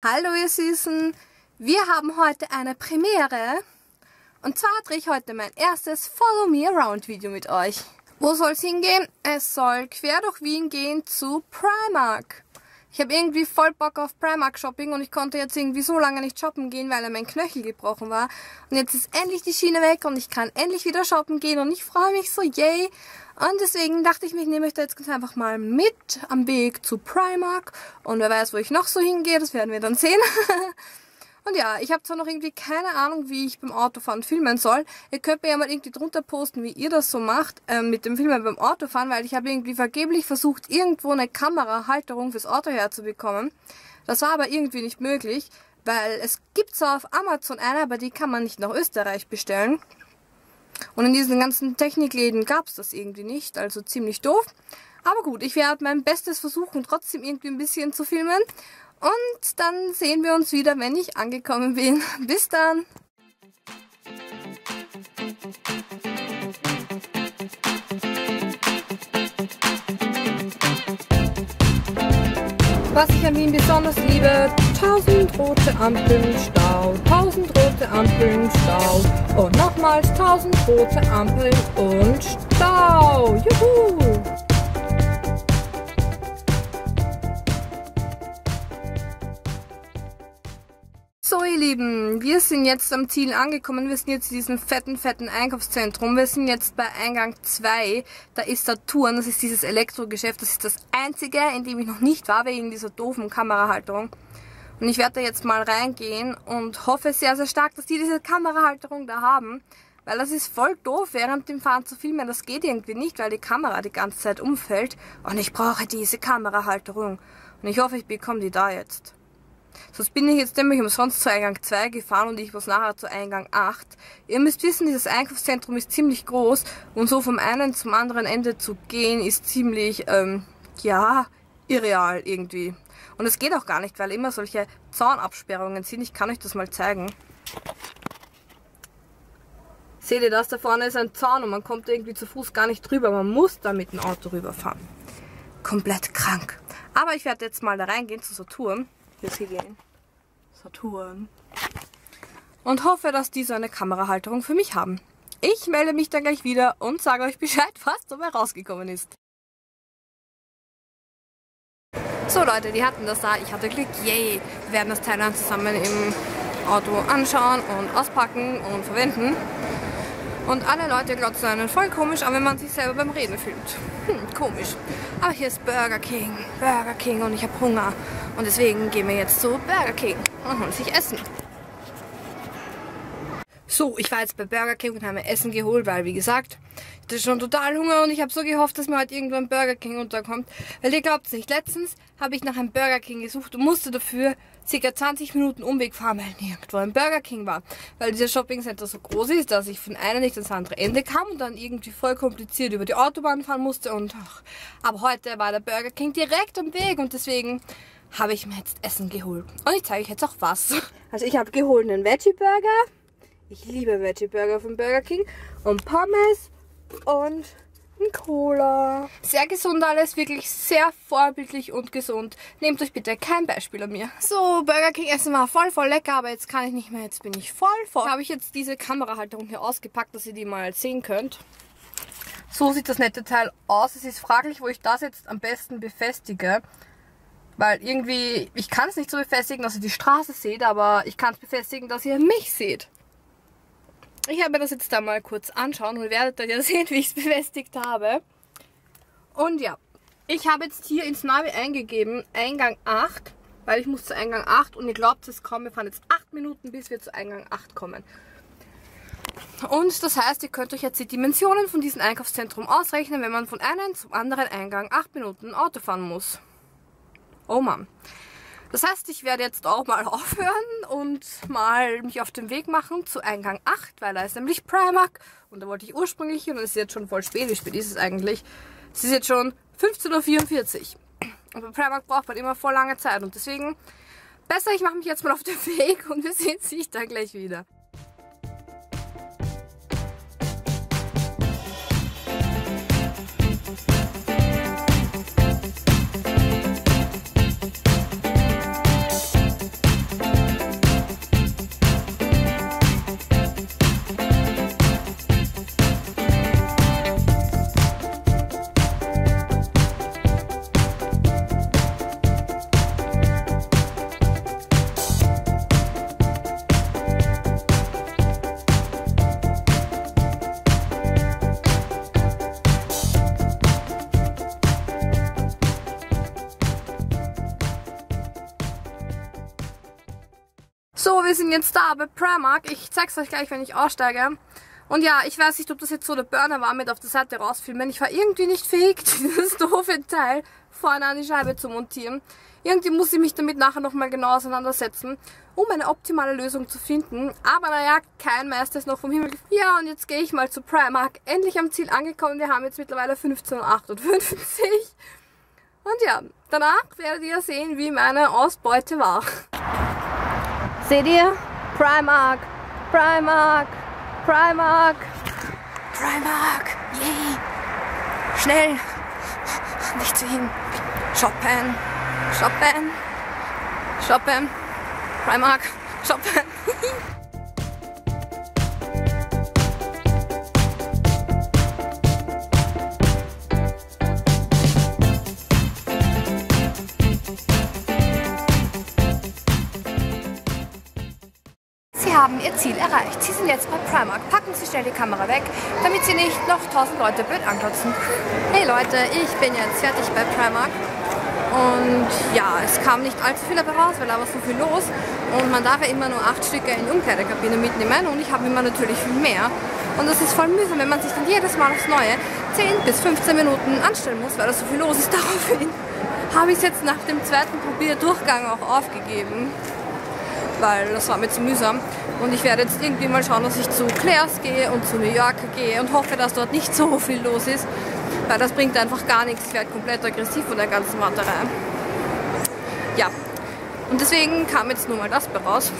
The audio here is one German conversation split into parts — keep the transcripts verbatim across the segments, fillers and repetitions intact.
Hallo ihr Süßen, wir haben heute eine Premiere und zwar drehe ich heute mein erstes Follow Me Around Video mit euch. Wo soll es hingehen? Es soll quer durch Wien gehen zu Primark. Ich habe irgendwie voll Bock auf Primark Shopping und ich konnte jetzt irgendwie so lange nicht shoppen gehen, weil mein Knöchel gebrochen war. Und jetzt ist endlich die Schiene weg und ich kann endlich wieder shoppen gehen und ich freue mich so, yay! Und deswegen dachte ich mir, ich nehme euch da jetzt ganz einfach mal mit am Weg zu Primark. Und wer weiß, wo ich noch so hingehe, das werden wir dann sehen. Und ja, ich habe zwar noch irgendwie keine Ahnung, wie ich beim Autofahren filmen soll. Ihr könnt mir ja mal irgendwie drunter posten, wie ihr das so macht ähm, mit dem Filmen beim Autofahren, weil ich habe irgendwie vergeblich versucht, irgendwo eine Kamerahalterung fürs Auto herzubekommen. Das war aber irgendwie nicht möglich, weil es gibt zwar auf Amazon eine, aber die kann man nicht nach Österreich bestellen. Und in diesen ganzen Technikläden gab es das irgendwie nicht, also ziemlich doof. Aber gut, ich werde mein Bestes versuchen, trotzdem irgendwie ein bisschen zu filmen. Und dann sehen wir uns wieder, wenn ich angekommen bin. Bis dann! Was ich an Wien besonders liebe, tausend rote Ampeln, Stau, tausend rote Ampeln, Stau und nochmals tausend rote Ampeln und Stau. Juhu! So ihr Lieben, wir sind jetzt am Ziel angekommen, wir sind jetzt in diesem fetten, fetten Einkaufszentrum, wir sind jetzt bei Eingang zwei, da ist Saturn, das ist dieses Elektrogeschäft, das ist das einzige, in dem ich noch nicht war, wegen dieser doofen Kamerahalterung. Und ich werde da jetzt mal reingehen und hoffe sehr, sehr stark, dass die diese Kamerahalterung da haben, weil das ist voll doof, während dem Fahren zu filmen, das geht irgendwie nicht, weil die Kamera die ganze Zeit umfällt und ich brauche diese Kamerahalterung und ich hoffe, ich bekomme die da jetzt. Sonst bin ich jetzt nämlich umsonst zu Eingang zwei gefahren und ich muss nachher zu Eingang acht. Ihr müsst wissen, dieses Einkaufszentrum ist ziemlich groß und so vom einen zum anderen Ende zu gehen ist ziemlich, ähm, ja, irreal irgendwie. Und es geht auch gar nicht, weil immer solche Zaunabsperrungen sind. Ich kann euch das mal zeigen. Seht ihr das? Da vorne ist ein Zaun und man kommt irgendwie zu Fuß gar nicht drüber. Man muss da mit dem Auto rüberfahren. Komplett krank. Aber ich werde jetzt mal da reingehen zu Saturn. Hier ist hier gehen. Saturn. Und hoffe, dass die so eine Kamerahalterung für mich haben. Ich melde mich dann gleich wieder und sage euch Bescheid, was dabei rausgekommen ist. So Leute, die hatten das da. Ich hatte Glück. Yay! Wir werden das Teil dann zusammen im Auto anschauen und auspacken und verwenden. Und alle Leute glotzen einen voll komisch an, wenn man sich selber beim Reden filmt. Hm, komisch. Aber hier ist Burger King. Burger King und ich habe Hunger. Und deswegen gehen wir jetzt zu Burger King und holen sich Essen. So, ich war jetzt bei Burger King und habe mir Essen geholt, weil wie gesagt, ich hatte schon total Hunger und ich habe so gehofft, dass mir heute irgendwann Burger King unterkommt. Weil ihr glaubt es nicht, letztens habe ich nach einem Burger King gesucht und musste dafür ca. zwanzig Minuten Umweg fahren, weil nirgendwo ein Burger King war. Weil dieser Shoppingcenter so groß ist, dass ich von einem nicht ans andere Ende kam und dann irgendwie voll kompliziert über die Autobahn fahren musste. Und ach, aber heute war der Burger King direkt am Weg und deswegen habe ich mir jetzt Essen geholt. Und ich zeige euch jetzt auch was. Also ich habe geholt einen Veggie Burger. Ich liebe Veggie Burger von Burger King. Und Pommes und ein Cola. Sehr gesund alles, wirklich sehr vorbildlich und gesund. Nehmt euch bitte kein Beispiel an mir. So, Burger King Essen war voll, voll lecker, aber jetzt kann ich nicht mehr. Jetzt bin ich voll voll. Habe ich jetzt diese Kamerahalterung hier ausgepackt, dass ihr die mal sehen könnt. So sieht das nette Teil aus. Es ist fraglich, wo ich das jetzt am besten befestige. Weil irgendwie, ich kann es nicht so befestigen, dass ihr die Straße seht, aber ich kann es befestigen, dass ihr mich seht. Ich werde mir das jetzt da mal kurz anschauen und ihr werdet dann ja sehen, wie ich es befestigt habe. Und ja, ich habe jetzt hier ins Navi eingegeben, Eingang acht, weil ich muss zu Eingang acht und ihr glaubt es kaum, wir fahren jetzt acht Minuten, bis wir zu Eingang acht kommen. Und das heißt, ihr könnt euch jetzt die Dimensionen von diesem Einkaufszentrum ausrechnen, wenn man von einem zum anderen Eingang acht Minuten Auto fahren muss. Oh Mann. Das heißt, ich werde jetzt auch mal aufhören und mal mich auf den Weg machen zu Eingang acht, weil da ist nämlich Primark und da wollte ich ursprünglich hin und es ist jetzt schon voll spät. Wie spät ist es eigentlich? Es ist jetzt schon fünfzehn Uhr vierundvierzig. Und bei Primark braucht man immer voll lange Zeit und deswegen besser, ich mache mich jetzt mal auf den Weg und wir sehen sich dann gleich wieder. So, wir sind jetzt da bei Primark. Ich zeig's euch gleich, wenn ich aussteige. Und ja, ich weiß nicht, ob das jetzt so der Burner war, mit auf der Seite rausfilmen. Ich war irgendwie nicht fähig, dieses doofe Teil vorne an die Scheibe zu montieren. Irgendwie muss ich mich damit nachher nochmal genau auseinandersetzen, um eine optimale Lösung zu finden. Aber naja, kein Meister ist noch vom Himmel gefallen. Ja, und jetzt gehe ich mal zu Primark. Endlich am Ziel angekommen. Wir haben jetzt mittlerweile fünfzehn Uhr achtundfünfzig. Und ja, danach werdet ihr sehen, wie meine Ausbeute war. Seht ihr? Primark, Primark, Primark, Primark, yay! Schnell! Nicht zu hin! Shoppen! Shoppen! Shoppen! Primark! Shoppen! Sie haben Ihr Ziel erreicht. Sie sind jetzt bei Primark. Packen Sie schnell die Kamera weg, damit Sie nicht noch tausend Leute blöd anglotzen. Hey Leute, ich bin jetzt fertig bei Primark. Und ja, es kam nicht allzu viel dabei raus, weil da war so viel los. Und man darf ja immer nur acht Stücke in die Umkleidekabine mitnehmen. Und ich habe immer natürlich viel mehr. Und das ist voll mühsam, wenn man sich dann jedes Mal aufs Neue zehn bis fünfzehn Minuten anstellen muss, weil da so viel los ist. Daraufhin habe ich es jetzt nach dem zweiten Probierdurchgang auch aufgegeben. Weil das war mir zu mühsam. Und ich werde jetzt irgendwie mal schauen, dass ich zu Claire's gehe und zu New Yorker gehe und hoffe, dass dort nicht so viel los ist, weil das bringt einfach gar nichts. Ich werde komplett aggressiv von der ganzen Warterei. Ja, und deswegen kam jetzt nur mal das bei raus.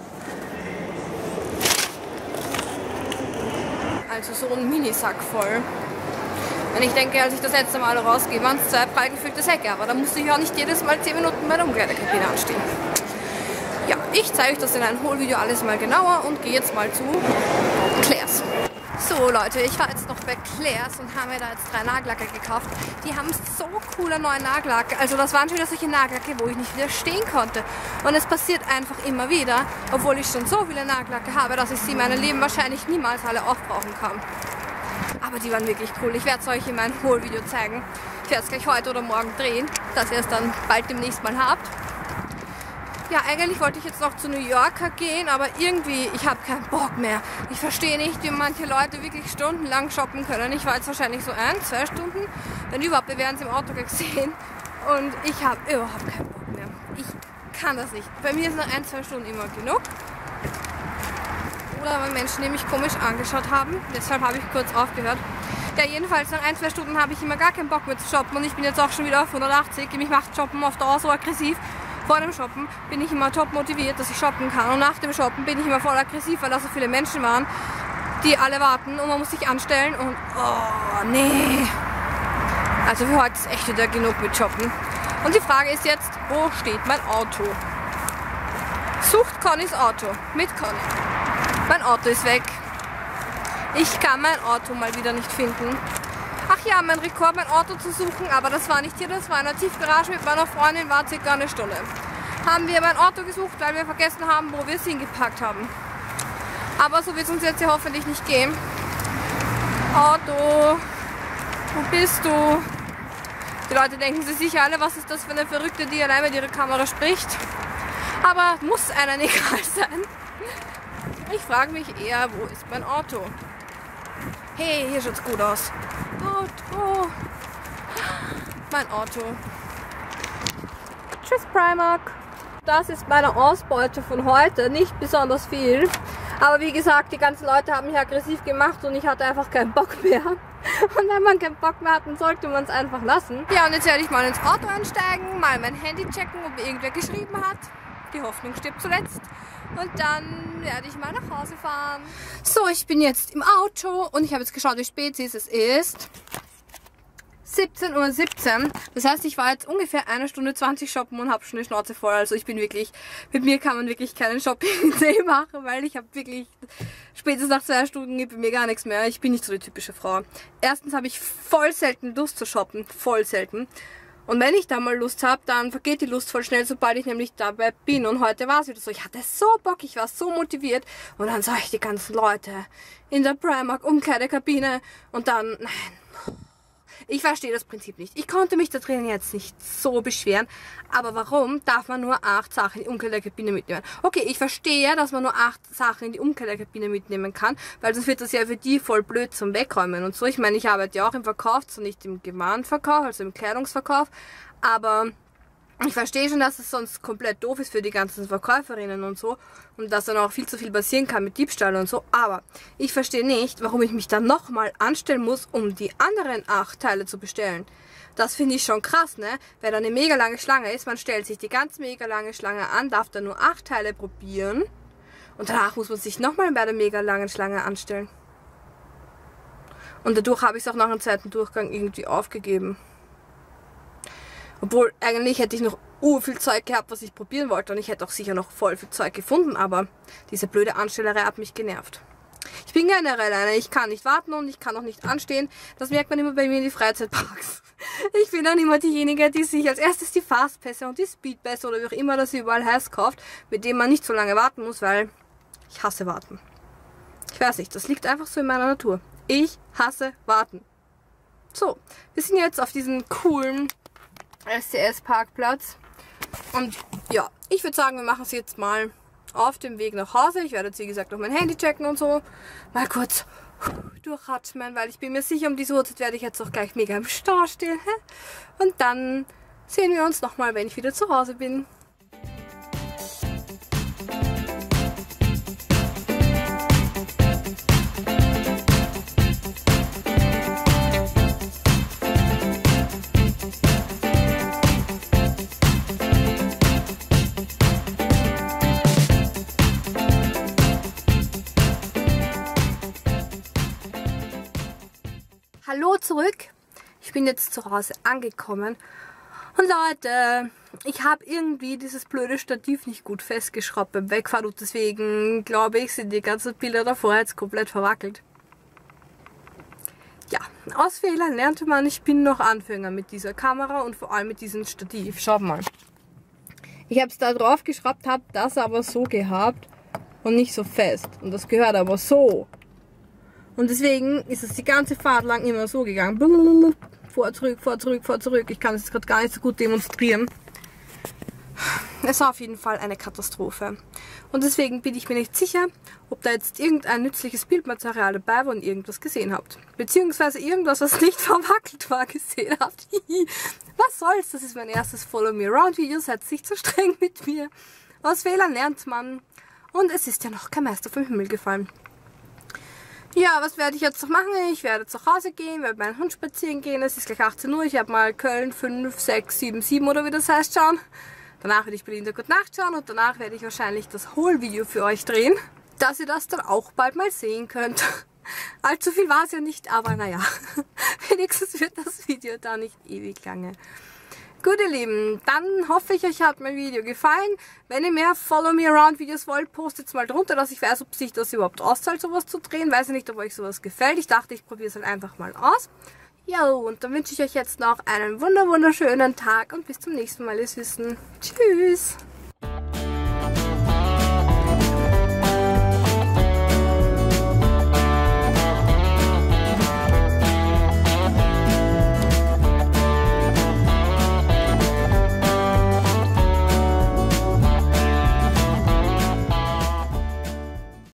Also so ein Minisack voll. Und ich denke, als ich das letzte Mal rausgehe, waren es zwei prall gefüllte Säcke, aber da musste ich auch nicht jedes Mal zehn Minuten bei der Umkleidekabine anstehen. Ja, ich zeige euch das in einem Haul-Video alles mal genauer und gehe jetzt mal zu Claire's. So Leute, ich war jetzt noch bei Claire's und habe mir da jetzt drei Nagellacke gekauft. Die haben so coole neue Nagellacke. Also das waren schon wieder solche Nagellacke, wo ich nicht widerstehen konnte. Und es passiert einfach immer wieder, obwohl ich schon so viele Nagellacke habe, dass ich sie in meinem Leben wahrscheinlich niemals alle aufbrauchen kann. Aber die waren wirklich cool. Ich werde es euch in meinem Haul-Video zeigen. Ich werde es gleich heute oder morgen drehen, dass ihr es dann bald demnächst mal habt. Ja, eigentlich wollte ich jetzt noch zu New Yorker gehen, aber irgendwie, ich habe keinen Bock mehr. Ich verstehe nicht, wie manche Leute wirklich stundenlang shoppen können. Ich war jetzt wahrscheinlich so ein, zwei Stunden, wenn überhaupt, wir werden es im Auto gesehen. Und ich habe überhaupt keinen Bock mehr. Ich kann das nicht. Bei mir ist nach ein, zwei Stunden immer genug. Oder weil Menschen, die mich komisch angeschaut haben. Deshalb habe ich kurz aufgehört. Ja, jedenfalls nach ein, zwei Stunden habe ich immer gar keinen Bock mehr zu shoppen. Und ich bin jetzt auch schon wieder auf hundertachtzig. Mich macht Shoppen auf Dauer so aggressiv. Vor dem Shoppen bin ich immer top motiviert, dass ich shoppen kann. Und nach dem Shoppen bin ich immer voll aggressiv, weil da so viele Menschen waren, die alle warten und man muss sich anstellen und oh, nee. Also für heute ist echt wieder genug mit Shoppen. Und die Frage ist jetzt, wo steht mein Auto? Sucht Connys Auto. Mit Conny. Mein Auto ist weg. Ich kann mein Auto mal wieder nicht finden. Ach ja, mein Rekord, mein Auto zu suchen, aber das war nicht hier, das war in der Tiefgarage mit meiner Freundin, war circa eine Stunde. Haben wir mein Auto gesucht, weil wir vergessen haben, wo wir es hingepackt haben. Aber so wird es uns jetzt ja hoffentlich nicht gehen. Auto, wo bist du? Die Leute denken sich sicher alle, was ist das für eine Verrückte, die allein mit ihrer Kamera spricht. Aber muss einer egal sein. Ich frage mich eher, wo ist mein Auto? Hey, hier schaut's gut aus. Auto. Mein Auto. Tschüss Primark. Das ist meine Ausbeute von heute. Nicht besonders viel. Aber wie gesagt, die ganzen Leute haben mich aggressiv gemacht und ich hatte einfach keinen Bock mehr. Und wenn man keinen Bock mehr hat, dann sollte man es einfach lassen. Ja, und jetzt werde ich mal ins Auto einsteigen, mal mein Handy checken, ob mir irgendwer geschrieben hat. Die Hoffnung stirbt zuletzt. Und dann werde ich mal nach Hause fahren. So, ich bin jetzt im Auto und ich habe jetzt geschaut, wie spät es ist. Es ist siebzehn Uhr siebzehn. Das heißt, ich war jetzt ungefähr eine Stunde zwanzig shoppen und habe schon die Schnauze voll. Also ich bin wirklich, mit mir kann man wirklich keinen Shopping-Day machen, weil ich habe wirklich, spätestens nach zwei Stunden gibt mir gar nichts mehr. Ich bin nicht so die typische Frau. Erstens habe ich voll selten Lust zu shoppen, voll selten. Und wenn ich da mal Lust habe, dann vergeht die Lust voll schnell, sobald ich nämlich dabei bin. Und heute war es wieder so, ich hatte so Bock, ich war so motiviert. Und dann sah ich die ganzen Leute in der Primark Umkleidekabine. Und dann, nein, Ich verstehe das Prinzip nicht. Ich konnte mich da drinnen jetzt nicht so beschweren. Aber warum darf man nur acht Sachen in die Umkleidekabine mitnehmen? Okay, ich verstehe, dass man nur acht Sachen in die Umkleidekabine mitnehmen kann, weil sonst wird das ja für die voll blöd zum Wegräumen und so. Ich meine, ich arbeite ja auch im Verkauf, zwar nicht im Gewarenverkauf, also im Kleidungsverkauf, aber ich verstehe schon, dass es sonst komplett doof ist für die ganzen Verkäuferinnen und so und dass dann auch viel zu viel passieren kann mit Diebstahl und so, aber ich verstehe nicht, warum ich mich dann nochmal anstellen muss, um die anderen acht Teile zu bestellen. Das finde ich schon krass, ne? Weil da eine mega lange Schlange ist, man stellt sich die ganz mega lange Schlange an, darf dann nur acht Teile probieren und danach muss man sich nochmal bei der mega langen Schlange anstellen. Und dadurch habe ich es auch nach dem zweiten Durchgang irgendwie aufgegeben. Obwohl, eigentlich hätte ich noch uh, viel Zeug gehabt, was ich probieren wollte. Und ich hätte auch sicher noch voll viel Zeug gefunden. Aber diese blöde Anstellerei hat mich genervt. Ich bin generell eine. Ich kann nicht warten und ich kann auch nicht anstehen. Das merkt man immer bei mir in die Freizeitparks. Ich bin dann immer diejenige, die sich als erstes die Fastpässe und die Speedpässe oder wie auch immer das überall heißt kauft, mit dem man nicht so lange warten muss, weil ich hasse warten. Ich weiß nicht, das liegt einfach so in meiner Natur. Ich hasse warten. So, wir sind jetzt auf diesem coolen S C S-Parkplatz. Und ja, ich würde sagen, wir machen es jetzt mal auf dem Weg nach Hause. Ich werde jetzt, wie gesagt, noch mein Handy checken und so. Mal kurz durchatmen, weil ich bin mir sicher, um diese Uhrzeit werde ich jetzt auch gleich mega im Stau stehen. Und dann sehen wir uns nochmal, wenn ich wieder zu Hause bin. Hallo zurück, ich bin jetzt zu Hause angekommen und Leute, ich habe irgendwie dieses blöde Stativ nicht gut festgeschraubt beim Wegfahren und deswegen glaube ich, sind die ganzen Bilder davor jetzt komplett verwackelt. Ja, aus Fehlern lernte man, ich bin noch Anfänger mit dieser Kamera und vor allem mit diesem Stativ. Schaut mal, ich habe es da drauf geschraubt, habe das aber so gehabt und nicht so fest und das gehört aber so. Und deswegen ist es die ganze Fahrt lang immer so gegangen. Vor, zurück, vor, zurück, vor, zurück. Ich kann es gerade gar nicht so gut demonstrieren. Es war auf jeden Fall eine Katastrophe. Und deswegen bin ich mir nicht sicher, ob da jetzt irgendein nützliches Bildmaterial dabei war und irgendwas gesehen habt. Beziehungsweise irgendwas, was nicht verwackelt war, gesehen habt. Was soll's? Das ist mein erstes Follow Me Around Video. Seid nicht so streng mit mir. Aus Fehlern lernt man. Und es ist ja noch kein Meister vom Himmel gefallen. Ja, was werde ich jetzt noch machen? Ich werde zu Hause gehen, werde meinen Hund spazieren gehen. Es ist gleich achtzehn Uhr. Ich habe mal Köln fünf, sechs, sieben, sieben oder wie das heißt schauen. Danach werde ich Berlin der Gute Nacht schauen und danach werde ich wahrscheinlich das Haul-Video für euch drehen, dass ihr das dann auch bald mal sehen könnt. Allzu viel war es ja nicht, aber naja, wenigstens wird das Video da nicht ewig lange. Gut, ihr Lieben, dann hoffe ich, euch hat mein Video gefallen. Wenn ihr mehr Follow Me Around Videos wollt, postet es mal drunter, dass ich weiß, ob sich das überhaupt auszahlt, sowas zu drehen. Weiß ich nicht, ob euch sowas gefällt. Ich dachte, ich probiere es halt einfach mal aus. Ja, und dann wünsche ich euch jetzt noch einen wunder wunderschönen Tag und bis zum nächsten Mal, ihr Süßen. Tschüss!